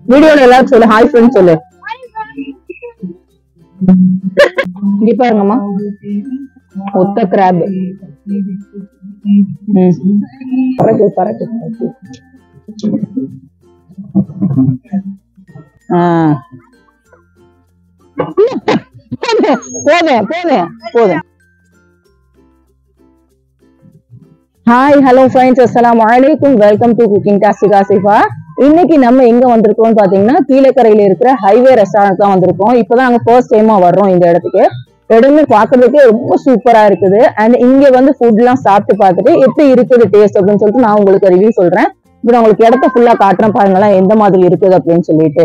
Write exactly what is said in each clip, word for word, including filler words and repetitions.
வீடியோல எல்லாரும் சொல்லு ஹாய் ஃப்ரெண்ட்ஸ் சொல்லு. இங்க பாருங்கம்மா ஒத்த கிராப். பறக்கு பறக்கு போதும் போதும் போதும். ஹாய் ஹலோ ஃப்ரெண்ட்ஸ், அஸ்ஸலாமு அலைக்கும். Welcome to cooking task Asifa. இன்னைக்கு நம்ம எங்க வந்திருக்கோம்னு பாத்தீங்கன்னா கீழக்கரையில இருக்கிற ஹைவே ரெஸ்டாரண்ட் தான் வந்திருக்கோம். இப்பதான் நாங்க ஃபர்ஸ்ட் டைமா வர்றோம் இந்த இடத்துக்கு. இடமே பாக்குறதுக்கே ரொம்ப சூப்பரா இருக்குது. அண்ட் இங்க வந்து ஃபுட் எல்லாம் சாப்பிட்டு பார்த்துட்டு எப்படி இருக்குது டேஸ்ட் அப்படின்னு சொல்லிட்டு நான் உங்களுக்கு ரிவ்யூ சொல்றேன். இப்ப நான் உங்களுக்கு இடத்த ஃபுல்லா காட்டுறேன் பாருங்களேன் எந்த மாதிரி இருக்குது அப்படின்னு சொல்லிட்டு.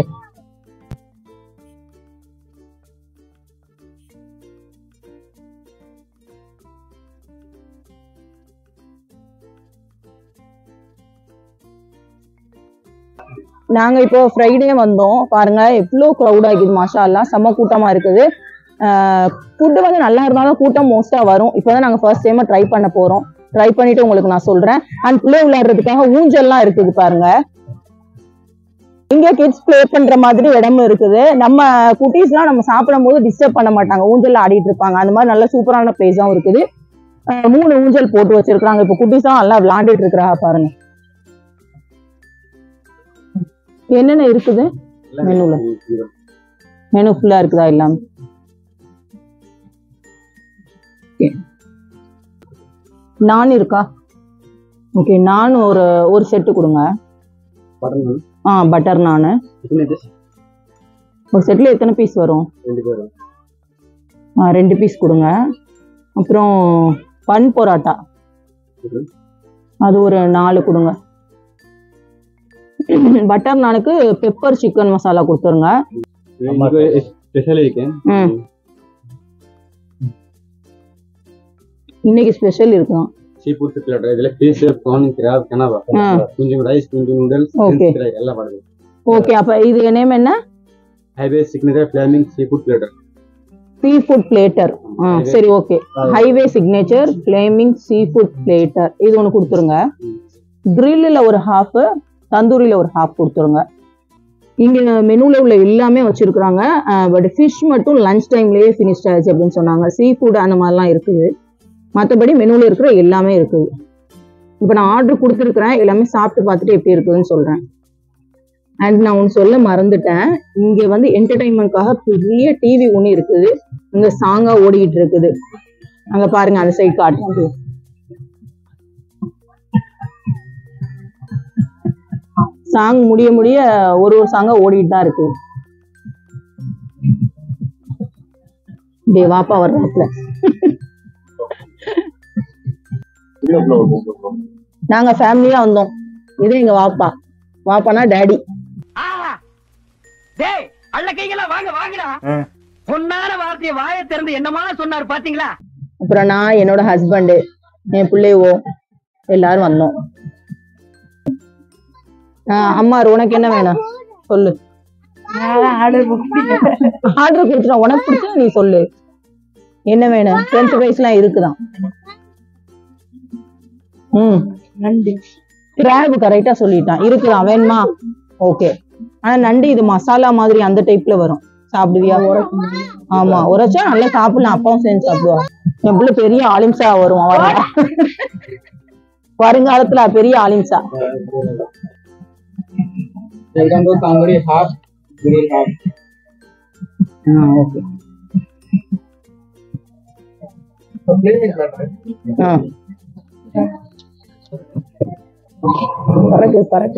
நாங்க இப்போ ஃப்ரைடே வந்தோம் பாருங்க, எவ்வளவு க்ரௌட் ஆகிது. மாஷா அல்லாஹ் செம்ம கூட்டமா இருக்குது. ஃபுட்டு வந்து நல்லா இருந்தாலும் கூட்டம் மோஸ்டா வரும். இப்போதான் நாங்க ஃபர்ஸ்ட் டைமா ட்ரை பண்ண போறோம். ட்ரை பண்ணிட்டு உங்களுக்கு நான் சொல்றேன். அண்ட் பிள்ளை விளையாடுறதுக்காக ஊஞ்சல்லாம் இருக்குது பாருங்க. இங்க கிட்ஸ் பிளே பண்ற மாதிரி இடமும் இருக்குது. நம்ம குட்டீஸ் எல்லாம் நம்ம சாப்பிடும் போது டிஸ்டர்ப் பண்ண மாட்டாங்க, ஊஞ்சல் ஆடிட்டு இருப்பாங்க. அந்த மாதிரி நல்ல சூப்பரான பிளேஸும் இருக்குது. மூணு ஊஞ்சல் போட்டு வச்சிருக்காங்க. இப்போ குட்டீஸ் எல்லாம் நல்லா விளையாண்டுட்டு இருக்கிறாங்க பாருங்க. என்னென்ன இருக்குது மெனுல? மெனு ஃபுல்லா இருக்குதா இல்லாம? நான் இருக்கா? ஓகே, நான் ஒரு ஒரு செட்டு கொடுங்க. ஆ பட்டர் நானு ஒரு செட்ல எத்தனை பீஸ் வரும்? ஆ ரெண்டு பீஸ் கொடுங்க. அப்புறம் பன் பரோட்டா அது ஒரு நாலு கொடுங்க. பட்டர் நானுக்கு பெப்பர் சிக்கன் மசாலா கொடுத்துருங்க. இன்னைக்கு ஸ்பெஷல் இருக்கும். சீஃபுட் பிளேட்டர் இதுல ஃபிஷ், ப்ரான், கிராப், கனவா, கொஞ்சம் ரைஸ், கொஞ்சம் நூடுல்ஸ், எல்லாம் வருது. ஓகே, அப்ப இது நேம் என்ன? Highway signature flaming seafood platter. Seafood platter. சரி, okay. Highway signature flaming seafood platter இது ஒன்னு கொடுத்துருங்க. கிரில்ல ஒரு ஹாஃப், தந்தூரியில ஒரு ஹாஃப் கொடுத்துருங்க. இங்க மெனுல உள்ள எல்லாமே வச்சிருக்காங்க. பட் ஃபிஷ் மட்டும் லஞ்ச் டைம்லயே ஃபினிஷ் ஆயிடுச்சு அப்படின்னு சொன்னாங்க. சீ ஃபுட் அந்த மாதிரிலாம் இருக்குது. மற்றபடி மெனுல இருக்கிற எல்லாமே இருக்குது. இப்போ நான் ஆர்டர் கொடுத்துருக்குறேன். எல்லாமே சாப்பிட்டு பார்த்துட்டு எப்படி இருக்குதுன்னு சொல்றேன். அண்ட் நான் ஒன்று சொல்ல மறந்துட்டேன். இங்க வந்து என்டர்டைன்மெண்ட்காக பெரிய டிவி ஒன்று இருக்குது. இங்க சாங்கா ஓடிக்கிட்டு இருக்குது. அங்க பாருங்க, அந்த சைடு காட்டுறேன். சாங் முடிய முடிய ஒரு ஒரு சாங்கா ஓடிட்டு தான் இருக்கு. டே வாப்பா வர்றதுல நாங்க ஃபேமிலியா வந்தோம். இது எங்க வாப்பா. வாப்பானா டாடி. அப்புறம் நான், என்னோட ஹஸ்பண்ட், என் பிள்ளைவோ எல்லாரும் வந்தோம். அம்மா உனக்கு என்ன வேணும் சொல்லு. ஆர்டர் கொடுத்துட்டா உனக்கு பிடிச்சா நீ சொல்லு என்ன வேணும். ஃப்ரெஞ்ச் ஃப்ரைஸ் எல்லாம் இருக்குதான். ம் நண்டு கிராப் கரெக்டா சொல்லிட்டான். இருக்குதான் வேணுமா? ஓகே. ஆனா நண்டு இது மசாலா மாதிரி அந்த டைப்ல வரும். சாப்பிடுவியா? ஆமா, உரைச்சா நல்லா சாப்பிடலாம். அப்பாவும் சேர்ந்து சாப்பிடுவா. என் பிள்ளை பெரிய ஆலிம்சா வரும். வருங்காலத்துல பெரிய ஆலிம்சா. Welcome to Tandoori half, grill half. Ah, okay. So plate is better. Ah. Parakku, parakku.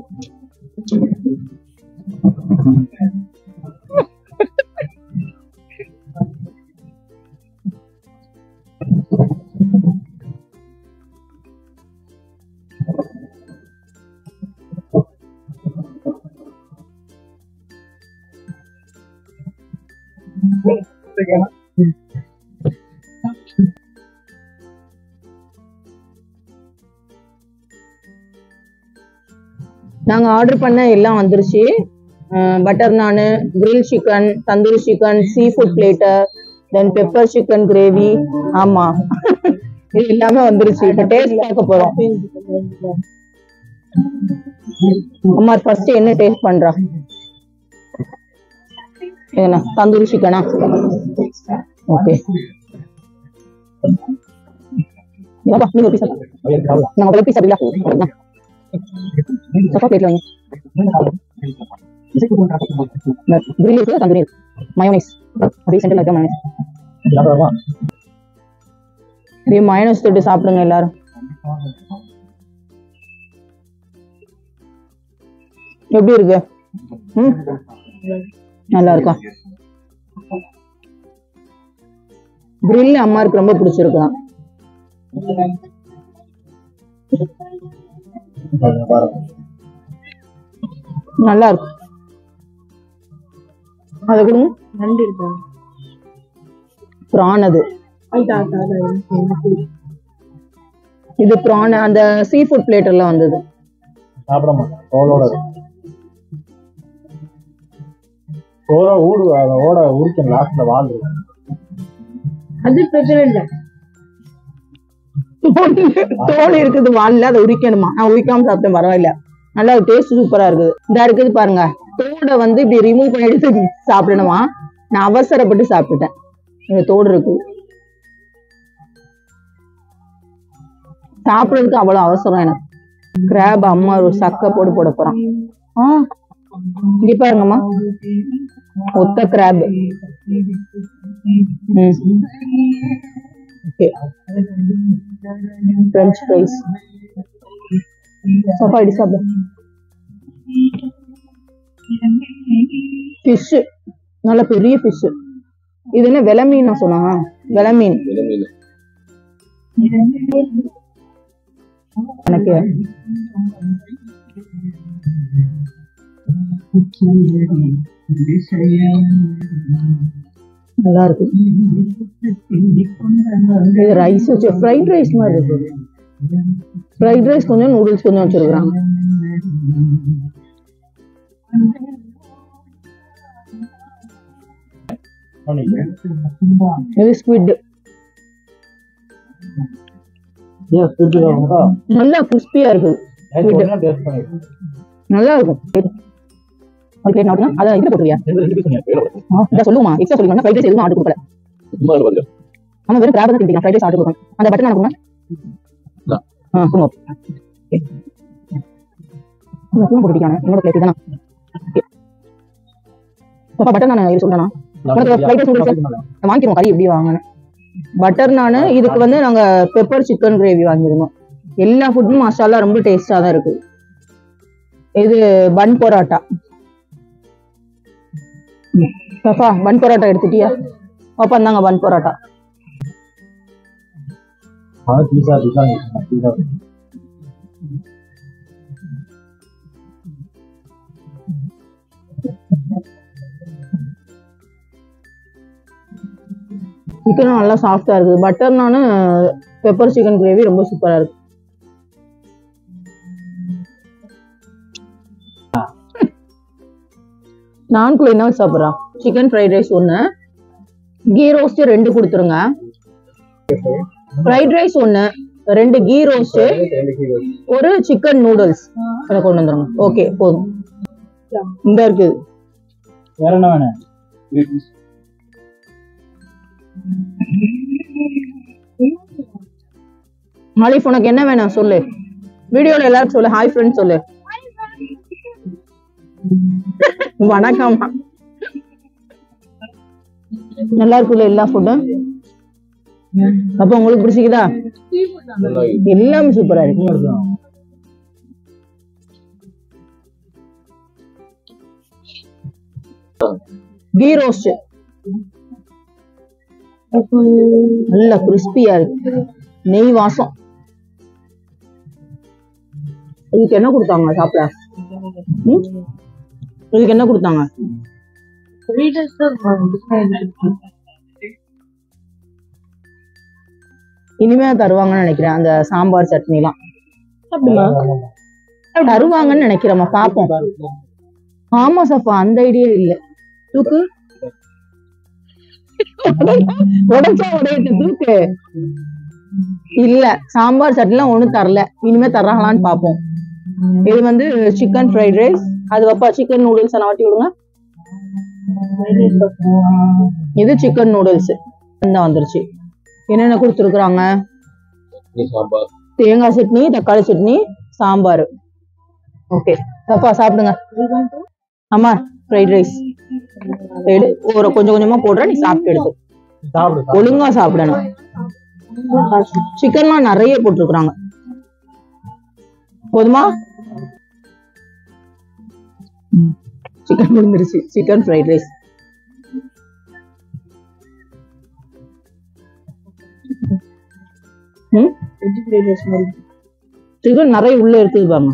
நாங்க ஆர்டர் பண்ண எல்லாம் வந்துருச்சு. Butter naan, grill chicken, tandoori chicken, sea food platter, then pepper chicken gravy. ஆமா, இது எல்லாமே வந்துருச்சு. இப்ப டேஸ்ட் பார்க்க போறோம். அம்மா ஃபர்ஸ்ட் என்ன டேஸ்ட் பண்றா? என்ன தந்தூரி சிக்கனா? ஓகே ஏப்பா நீங்க ஒரு பீஸ் நான் ஒரு பீஸ் அப்படியே சப்பா பிளேட்ல வைங்க. கிரில் இருக்கு தந்தூரி இருக்கு மயோனைஸ் அப்படியே சென்டர்ல இருக்க மயோனைஸ் அப்படியே மயோனைஸ் தொட்டு சாப்பிடுங்க எல்லாரும். எப்படி இருக்கு? ம் நல்லா இருக்கா? கிரில் அம்மாருக்கு ரொம்ப பிடிச்சிருக்கான். நல்லா இருக்கு. அது கொடுங்க. நண்டு இருக்கு. பிரான் அது இது பிரான் அந்த சீ ஃபுட் பிளேட்டர்ல வந்தது. சாப்பிட மாட்டேன் தோலோட தோலை ஊடு ஓட உரிக்க லாஸ்ட்ல வாழ் இருக்கு. அது பிரச்சனை இல்லை. தோல் இருக்குது வால்ல அதை உரிக்கணுமா? நான் உரிக்காம சாப்பிட்டேன் பரவாயில்ல. நல்லா டேஸ்ட் சூப்பரா இருக்குது. இதா இருக்குது பாருங்க. தோடை வந்து இப்படி ரிமூவ் பண்ணி எடுத்து சாப்பிடணுமா? நான் அவசரப்பட்டு சாப்பிட்டுட்டேன். இந்த தோடு இருக்கு சாப்பிடறதுக்கு அவ்வளவு அவசரம் எனக்கு. கிராப் அம்மா ஒரு சக்கை போட்டு போட போறான். ஆஹ் இங்க பாருங்கம்மா ஒத்த கிராப். ஓகே பிரெஞ்ச் ஃப்ரைஸ் சோஃபா இடி சாப்பிடு. ஃபிஷ் நல்ல பெரிய ஃபிஷ். இது என்ன வெலை மீன் சொன்னா? வெலை மீன் எனக்கு நல்லா இருக்கு. இது ரைஸ் வச்சு ஃப்ரைட் ரைஸ் மாதிரி இருக்கு. ஃப்ரைட் ரைஸ் கொஞ்சம் நூடுல்ஸ் கொஞ்சம் வச்சிருக்காங்க. இது ஸ்குவிட் நல்லா கிறிஸ்பியா இருக்கு. நல்லா இருக்கும். ஒரு பிளேட் நாட்டுனா அதை இதுல போட்டுருவியா? இதை சொல்லுமா எக்ஸ்ட்ரா சொல்லிக்கணும். ஃப்ரைட் ரைஸ் எதுவும் ஆர்டர் கொடுக்கல. நம்ம வெறும் கிராப் தான் திண்டிக்கலாம். ஃப்ரைட் ரைஸ் ஆர்டர் கொடுக்கணும். அந்த பட்டன் அனுப்புங்க. ஆ கொடுங்க. பூன் போட்டுட்டானே என்னோட பிளேட் தானா? பாப்பா பட்டர் நான் இது சொல்றேனா? ஃப்ரைட் ரைஸ் நூடுல்ஸ் வாங்கிடுவோம். கறி எப்படி வாங்கணும்? பட்டர் நானு இதுக்கு வந்து நாங்க பெப்பர் சிக்கன் கிரேவி வாங்கிருந்தோம். எல்லா ஃபுட்டும் மசாலா ரொம்ப டேஸ்டா தான் இருக்கு. இது பன் பரோட்டா. பாப்பா பன் பரோட்டா எடுத்துட்டியா? பாப்பா இந்தாங்க பன் பரோட்டா. சிக்கனும் நல்லா சாஃப்டா இருக்குது. பட்டர் நானு பெப்பர் சிக்கன் கிரேவி ரொம்ப சூப்பரா இருக்கு. நான்குள்ள என்ன சாப்பிட்றான்? சிக்கன் ஃப்ரைட் ரைஸ் ஒன்று, கீ ரோஸ்ட் ரெண்டு கொடுத்துருங்க. ஃப்ரைட் ரைஸ் ஒன்று, ரெண்டு கீ ரோஸ்ட், ஒரு சிக்கன் நூடுல்ஸ் அதை கொண்டு வந்துருங்க. ஓகே போதும். இந்த இருக்குது. வேற என்ன வேணும்? மாலிஃப் உனக்கு என்ன வேணும் சொல்லு. வீடியோல எல்லாரும் சொல்லு. ஹாய் ஃப்ரெண்ட்ஸ் சொல்லு. வணக்கம். நல்லா இருக்குல்ல எல்லா ஃபுட்டும்? அப்ப உங்களுக்கு பிடிச்சிக்குதா? எல்லாமே சூப்பரா இருக்கு. கீ ரோஸ்ட் நல்ல கிறிஸ்பியா இருக்கு. நெய் வாசம். இதுக்கு என்ன கொடுத்தாங்க சாப்பிட? இதுக்கு என்ன கொடுத்தாங்க? இனிமே தருவாங்கன்னு நினைக்கிறேன். அந்த சாம்பார் சட்னி எல்லாம் தருவாங்கன்னு நினைக்கிறேம்மா. பாப்போம். ஆமா சஃபா அந்த ஐடியா இல்ல. தூக்கு உடச்சா உடையிட்டு தூக்கு. இல்ல சாம்பார் சட்னி எல்லாம் ஒண்ணும் தரல. இனிமே தர்றாங்களான்னு பாப்போம். இது வந்து சிக்கன் ஃப்ரைட் ரைஸ். அது வப்பா சிக்கன் நூடுல்ஸ் வாட்டி விடுங்க. இது சிக்கன் நூடுல்ஸ் தான் வந்துருச்சு. என்னென்ன கொடுத்துருக்குறாங்க? தேங்காய் சட்னி, தக்காளி சட்னி, சாம்பார். ஓகே அப்பா சாப்பிடுங்க. ஆமா ஃப்ரைட் ரைஸ் எடு, ஒரு கொஞ்சம் கொஞ்சமா போடுறேன், நீ சாப்பிட்டு எடுத்து ஒழுங்கா சாப்பிடணும். சிக்கன்லாம் நிறைய போட்டிருக்கிறாங்க. போதுமா? சிக்கன் முடிஞ்சிருச்சு. Chicken fried rice. சிக்கன் நிறைய உள்ள இருக்குது பாருங்க.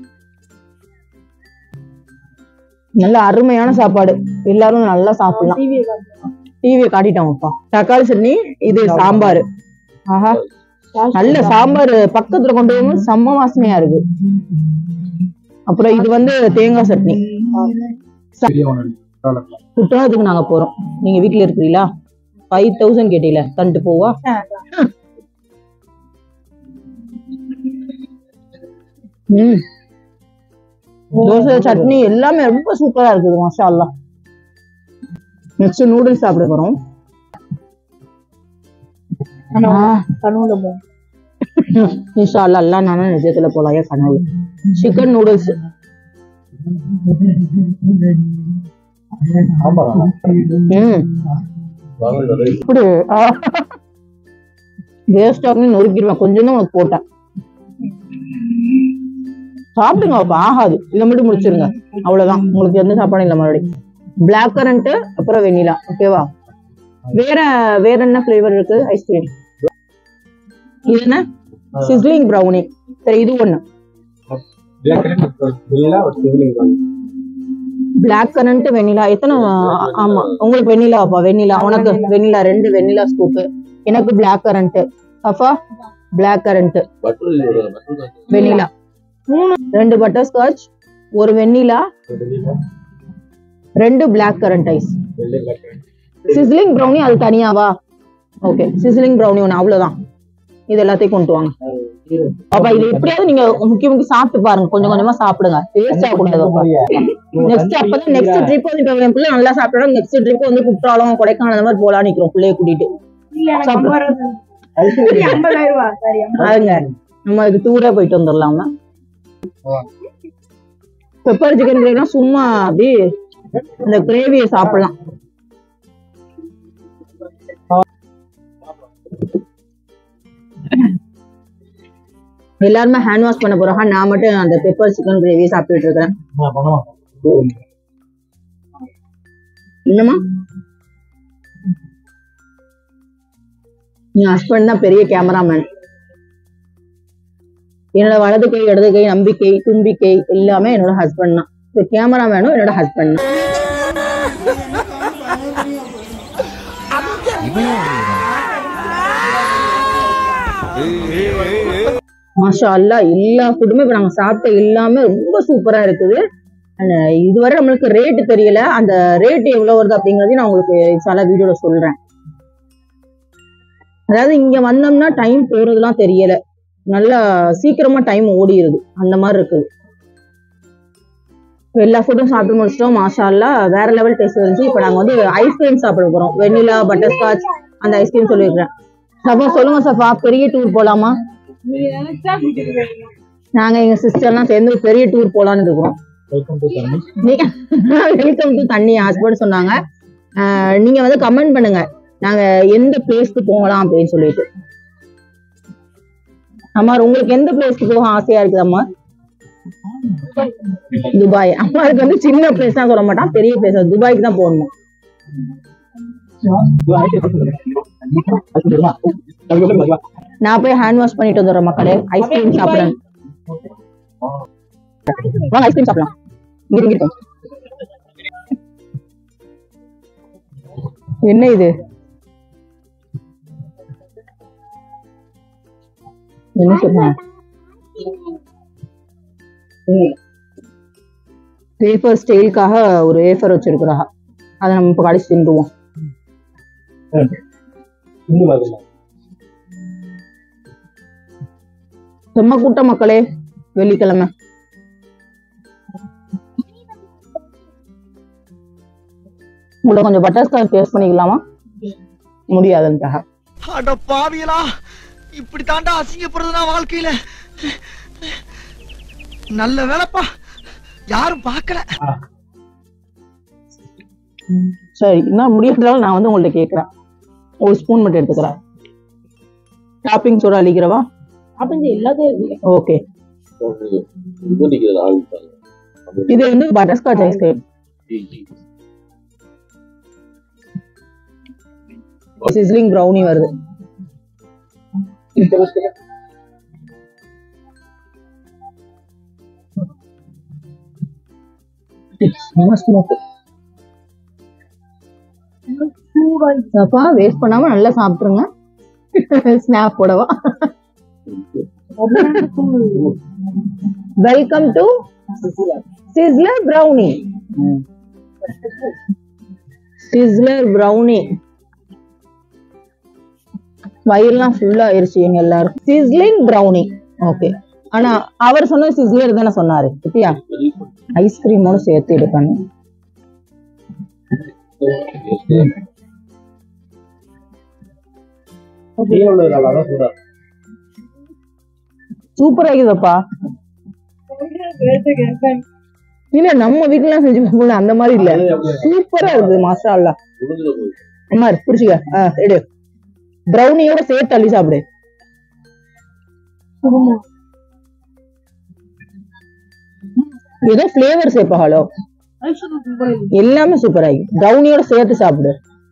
நல்ல அருமையான சாப்பாடு, எல்லாரும் நல்லா சாப்பிடலாம். டிவியை காட்டிட்டோம்ப்பா. தக்காளி சட்னி, இது சாம்பார். ஆஹா நல்ல சாம்பார் பக்கத்துல கொண்டு வந்து செம்ம வாசனையா இருக்கு. அப்புறம் இது வந்து தேங்காய் சட்னி. குற்றாலத்துக்கு நாங்க போறோம். நீங்க வீட்டுல இருக்கிறீங்களா? ஃபைவ் தௌசண்ட் கேட்டீங்களா? தண்டு போவா? ம் தோசை சட்னி எல்லாமே ரொம்ப சூப்பரா இருக்குது. மாஷா அல்லாஹ். நெக்ஸ்ட் நூடுல்ஸ் சாப்பிட போறோம். இன்ஷா அல்லாஹ் எல்லாம் நானும் நிஜத்துல போலாயா கனவு. சிக்கன் நூடுல்ஸ் இப்படி வேஸ்ட் ஆகுன்னு நொறுக்கிடுவேன். கொஞ்சம் தான் உனக்கு போட்டேன். சாப்பிடுங்க அப்ப, ஆகாது. இதை மட்டும் முடிச்சிருங்க, அவ்வளவுதான். உங்களுக்கு எந்த சாப்பாடும் இல்லை. மறுபடியும் பிளாக் கரண்ட், அப்புறம் வெண்ணிலா. ஓகேவா? வேற வேற என்ன ஃபிளேவர் இருக்கு? ஐஸ்கிரீம். இது என்ன? Sizzling brownie. சரி, இது ஒண்ணு. Black currant vanilla. எத்தனை? ஆமா உங்களுக்கு வெண்ணிலாப்பா. வெண்ணிலா உனக்கு வெண்ணிலா ரெண்டு வெண்ணிலா ஸ்கூப். எனக்கு பிளாக் கரண்ட். அப்பா பிளாக் கரண்ட் வெண்ணிலா. மூணு ரெண்டு பட்டர் ஸ்காட்ச், ஒரு வெண்ணிலா, ரெண்டு black currant ice. Sizzling brownie அது தனியாவா? ஓகே சிஸ்லிங் ப்ரௌனி ஒண்ணு. அவ்வளவுதான். இது எல்லாத்தையும் கொண்டு வாங்க. அப்ப இது எப்படியாவது நீங்க முக்கிய முக்கிய சாப்பிட்டு பாருங்க. கொஞ்சம் கொஞ்சமா சாப்பிடுங்க. வேஸ்ட் ஆகக்கூடாது. நெக்ஸ்ட் அப்பதான் நெக்ஸ்ட் ட்ரிப் வந்து என் பிள்ளை நல்லா சாப்பிட்டா நெக்ஸ்ட் ட்ரிப் வந்து குற்றாலம், கொடைக்கானல் அந்த மாதிரி போலாம் நிக்கிறோம். பிள்ளைய கூட்டிட்டு நம்ம இதுக்கு டூரே போயிட்டு வந்துடலாமா? பெப்பர் சிக்கன் கிரேவினா சும்மா அப்படி அந்த கிரேவியை சாப்பிடலாம். எல்லாருமே ஹேண்ட் வாஷ் பண்ண போறாங்க. நான் மட்டும் அந்த பெப்பர் சிக்கன் கிரேவி சாப்பிட்டுட்டு இருக்கிறேன். என்னமா என் ஹஸ்பண்ட் தான் பெரிய கேமராமேன். என்னோட வலது கை, இடது கை, நம்பிக்கை, தும்பிக்கை எல்லாமே என்னோட ஹஸ்பண்ட் தான். இப்போ கேமராமேனும் என்னோட ஹஸ்பண்ட் தான். மாஷா அல்லாஹ் எல்லா ஃபுட்டுமே இப்போ நாங்கள் சாப்பிட்ட எல்லாமே ரொம்ப சூப்பரா இருக்குது. இதுவரை நம்மளுக்கு ரேட்டு தெரியல. அந்த ரேட் எவ்வளவு வருது அப்படிங்கறதையும் நான் உங்களுக்கு சில வீடியோல சொல்றேன். அதாவது இங்க வந்தோம்னா டைம் போறதுலாம் தெரியல. நல்லா சீக்கிரமா டைம் ஓடிடுது. அந்த மாதிரி இருக்குது. எல்லா ஃபுட்டும் சாப்பிட்டு முடிச்சிட்டோம். மாஷா அல்லாஹ் வேற லெவல் டேஸ்ட் இருந்துச்சு. இப்போ நாங்க வந்து ஐஸ்கிரீம் சாப்பிட போறோம். வெண்ணிலா, பட்டர் ஸ்காட்ச், அந்த ஐஸ்கிரீம் சொல்லியிருக்கிறேன். சஃபா சொல்லுங்க சஃபா, பெரிய டூர் போலாமா? நாங்க எங்க சிஸ்டர்லாம் சேர்ந்து பெரிய டூர் போலான்னு இருக்கிறோம். வெல்கம் டு தண்ணி ஹஸ்பண்ட் சொன்னாங்க. நீங்க வந்து கமெண்ட் பண்ணுங்க நாங்க எந்த பிளேஸ்க்கு போகலாம் அப்படின்னு சொல்லிட்டு. அம்மா உங்களுக்கு எந்த பிளேஸ்க்கு போக ஆசையா இருக்குது? அம்மா துபாய். அம்மாவுக்கு வந்து சின்ன பிளேஸ் தான் சொல்ல மாட்டான், பெரிய பிளேஸ். துபாய்க்கு தான் போகணும். நான் போய் ஹேண்ட் வாஷ் பண்ணிட்டு வந்துடுறேன் மக்களே. ஐஸ்கிரீம் சாப்பிடணும். வாங்க ஐஸ்கிரீம் சாப்பிடலாம். என்ன இது? என்ன சொல்றேன்? வேஃபர் ஸ்டைலுக்காக ஒரு வேஃபர் வச்சிருக்கிறா. அதை நம்ம இப்ப கடைசி தின்றுவோம். செம்ம கூட்டம் மக்களே. வெள்ளிக்கிழமை உங்களுக்கு கொஞ்சம் பட்டர்ஸ்காட்ச் டேஸ்ட் பண்ணிக்கலாமா? முடியாதுன்ட்டாக. அட பாவியலா, இப்படி தாண்டா அசிங்கப்படுறதுனா வாழ்க்கையில. நல்ல வேலைப்பா, யாரும் பார்க்கல. சரி, என்ன முடியாததால நான் வந்து உங்கள்ட்ட கேட்குறேன். ஒரு ஸ்பூன் மட்டும் எடுத்துக்கிறேன். டாப்பிங்ஸோட அழிக்கிறவா? டாப்பிங்ஸ் எல்லாத்தையும். ஓகே, இது வந்து பட்டர்ஸ்காட்ச் ஐஸ்கிரீம். சிஸ்லிங் ப்ரௌனி வருது. வேஸ்ட் பண்ணாம நல்லா சாப்பிட்டுருங்க. ஸ்னாப் போடவா? Welcome to sizzler brownie. Sizzler brownie வயிறுலாம் ஃபுல்லா ஆயிருச்சு எங்க எல்லாரும். Sizzling brownie. ஓகே, ஆனா அவர் சொன்ன சிஸ்லர் தானே சொன்னாரு. பத்தியா, ஐஸ்கிரீமோட சேர்த்து எடுக்கணும். சூப்பரா இருக்குதப்பா. இல்ல நம்ம வீட்டுல செஞ்சு போல அந்த மாதிரி இல்ல, சூப்பரா இருக்குது. மாஷா அம்மா பிடிச்சிக்க. எடு, ப்ரௌனியோட சேர்த்து தள்ளி சாப்பிடு. ஏதோ பிளேவர் சேர்ப்பா. ஹலோ, எல்லாமே சூப்பரா இருக்கு. ப்ரௌனியோட சேர்த்து சாப்பிடு.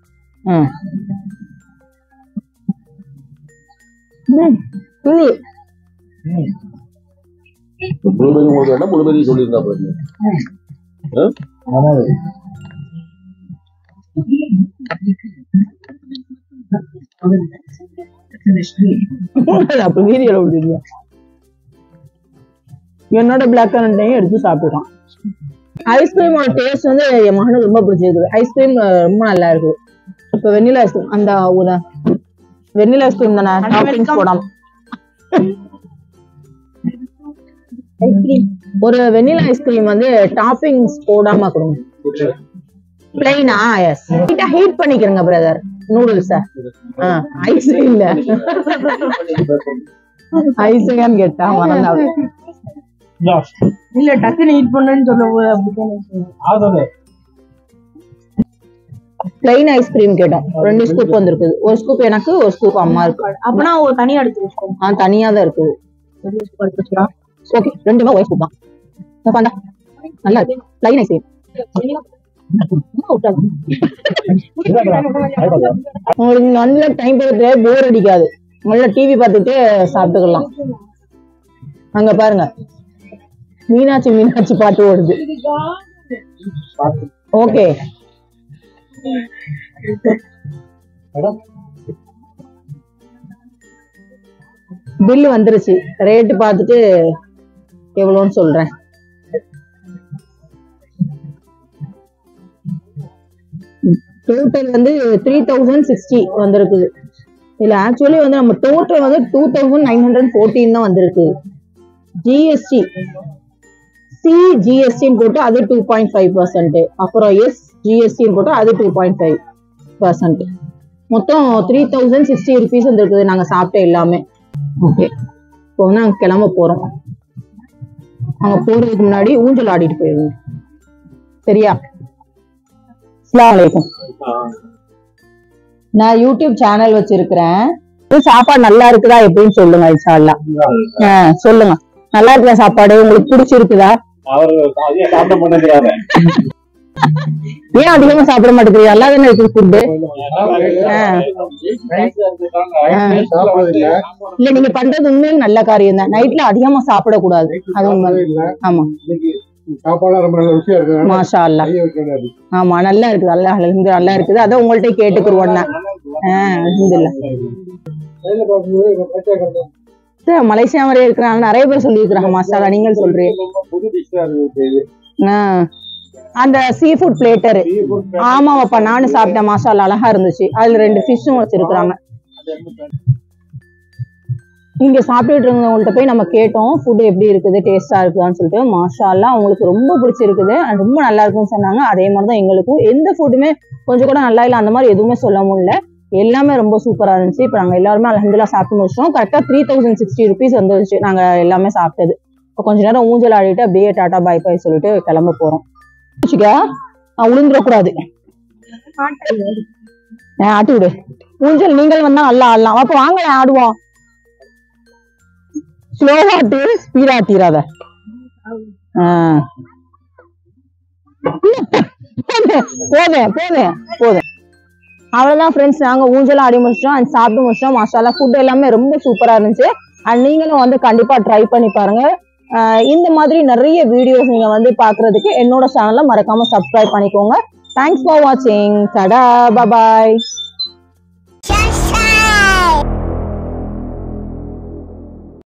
என்னோட பிளாக் கரண்டையும் எடுத்து சாப்பிடுறான். ஐஸ்கிரீமோட டேஸ்ட் வந்து என் மகனுக்கு ரொம்ப பிடிச்சிருக்கு. ஐஸ்கிரீம் ரொம்ப நல்லா இருக்கு. இப்ப வெண்ணிலா ஐஸ்கிரீம், அந்த வெண்ணிலா ஐஸ்கிரீம் தானே, டாப்பிங்ஸ் போடாம. ஒரு வெண்ணிலா ஐஸ்கிரீம் வந்து டாப்பிங்ஸ் போடாம கொடுங்க. பிளைனா? எஸ். ஹீட் பண்ணிக்கிறங்க பிரதர். நூடுல்ஸ் ஐஸ் இல்ல, ஐஸ்கான்னு கேட்டா மறந்தாவே இல்ல. டக்குன்னு ஹீட் பண்ணேன்னு சொல்ல பிளைன் ஐஸ்கிரீம் கேட்டோம். ரெண்டு ஸ்கூப் வந்திருக்கு. ஒரு ஸ்கூப் எனக்கு, ஒரு ஸ்கூப் அம்மா இருக்கு. அப்பனா ஒரு தனியா எடுத்துக்கோங்க. ஆ, தனியா தான் இருக்குது. ஓகே, ரெண்டுமே ஒரே ஸ்கூப் தான். நல்லா இருக்கு பிளைன் ஐஸ்கிரீம். உங்களுக்கு நல்ல டைம் பார்த்துட்டு போர் அடிக்காது. நல்ல டிவி பார்த்துட்டு சாப்பிட்டுக்கலாம். அங்க பாருங்க, மீனாட்சி மீனாட்சி பாட்டு ஓடுது. ஓகே, பில்லு வந்துருச்சு. ரேட்டு பார்த்துட்டு எவ்வளோன்னு சொல்றேன். டோட்டல் வந்து த்ரீ தௌசண்ட் சிக்ஸ்டி வந்திருக்குது. இதுல ஆக்சுவலி வந்து நம்ம டோட்டல் வந்து two thousand nine hundred fourteen தான் வந்திருக்கு. ஜிஎஸ்டி சி ஜிஎஸ்டின்னு போட்டு அது டூ பாயிண்ட் ஃபைவ் பர்சன்ட், அப்புறம் எஸ் ஜிஎஸ்டின்னு போட்டு அது டூ பாயிண்ட் ஃபைவ் பர்சன்ட். மொத்தம் த்ரீ தௌசண்ட் சிக்ஸ்டி ருபீஸ் வந்துருக்குது நாங்க சாப்பிட்ட எல்லாமே. ஓகே, இப்போ வந்து நாங்க கிளம்ப போறோம். அங்க போறதுக்கு முன்னாடி ஊஞ்சல் ஆடிட்டு போயிருங்க. சரியா? அஸ்ஸலாமு அலைக்கும். நான் யூடியூப் சேனல் வச்சிருக்கிறேன். சாப்பாடு நல்லா இருக்குதா எப்படின்னு சொல்லுங்க. இன்ஷா அல்லாஹ் சொல்லுங்க. நல்லா இருக்குதா சாப்பாடு? உங்களுக்கு பிடிச்சிருக்குதா? ஏன் அதிகமா சாப்பிட மாட்டேங்கிறீங்க? நல்லா தானே இருக்குது ஃபுட்டு. இல்ல, நீங்க பண்றது உண்மையில நல்ல காரியம் தான். நைட்ல அதிகமா சாப்பிடக்கூடாது. அது உண்மை. ஆமா, மாஷா அல்லாஹ். ஆமா, நல்லா இருக்குது. அல்லாஹ் அல்ஹம்துலில்லாஹ் நல்லா இருக்குது. அதான் உங்கள்ட்ட கேட்டுக்குருவோம். மலேசியா மாதிரியே இருக்கிறாங்க நிறைய பேர் சொல்லி இருக்கிறாங்க. மாஷா அல்லாஹ். நீங்கள் சொல்றீங்க அந்த சீ ஃபுட் பிளேட்டர். ஆமாப்பா, நானும் சாப்பிட்டேன். மாஷா அல்லாஹ் அழகா இருந்துச்சு. அதுல ரெண்டு ஃபிஷ்ஷும் வச்சிருக்காங்க. இங்க சாப்பிட்டுட்டு இருந்தவங்கள்ட்ட போய் நம்ம கேட்டோம் ஃபுட் எப்படி இருக்குது, டேஸ்டா இருக்குதான்னு சொல்லிட்டு. மாஷா அல்லாஹ் அவங்களுக்கு ரொம்ப பிடிச்சிருக்குது, ரொம்ப நல்லா இருக்குன்னு சொன்னாங்க. அதே மாதிரிதான் எங்களுக்கும். எந்த ஃபுட்டுமே கொஞ்சம் கூட நல்லா இல்லை அந்த மாதிரி எதுவுமே சொல்ல முடியல. எல்லாமே ரொம்ப சூப்பரா இருந்துச்சு. இப்போ நாங்கள் எல்லாருமே அல்ஹம்துலில்லாஹ் சாப்பிட்டு முடிச்சோம். கரெக்டாக த்ரீ தௌசண்ட் சிக்ஸ்டி ருபீஸ் வந்துருச்சு நாங்கள் எல்லாமே சாப்பிட்டது. இப்போ கொஞ்ச நேரம் ஊஞ்சல் ஆடிட்டு அப்படியே டாட்டா பாய் பாய் சொல்லிட்டு கிளம்ப போறோம். உளுந்துடக்கூடாது, ஆட்டி விடு. ஊஞ்சல் நீங்கள் வந்தா நல்லா ஆடலாம். அப்ப வாங்க ஆடுவோம். ஸ்லோவாட்டு ஸ்பீடா ஆட்டிடாத. போதேன் போதேன் போதேன் அவ்வளவுதான் ஃப்ரெண்ட்ஸ். நாங்க ஊஞ்சல் ஆடி முடிச்சிட்டோம் அண்ட் சாப்பிட்டு முடிச்சிட்டோம். மாஷால்லா ஃபுட் எல்லாமே ரொம்ப சூப்பரா இருந்துச்சு. அண்ட் நீங்களும் வந்து கண்டிப்பா ட்ரை பண்ணி பாருங்க. இந்த மாதிரி நிறைய வீடியோஸ் நீங்க வந்து பாக்குறதுக்கு என்னோட சேனலை மறக்காம சப்ஸ்கிரைப் பண்ணிக்கோங்க. தேங்க்ஸ் ஃபார் வாட்சிங். டடா, பாய்.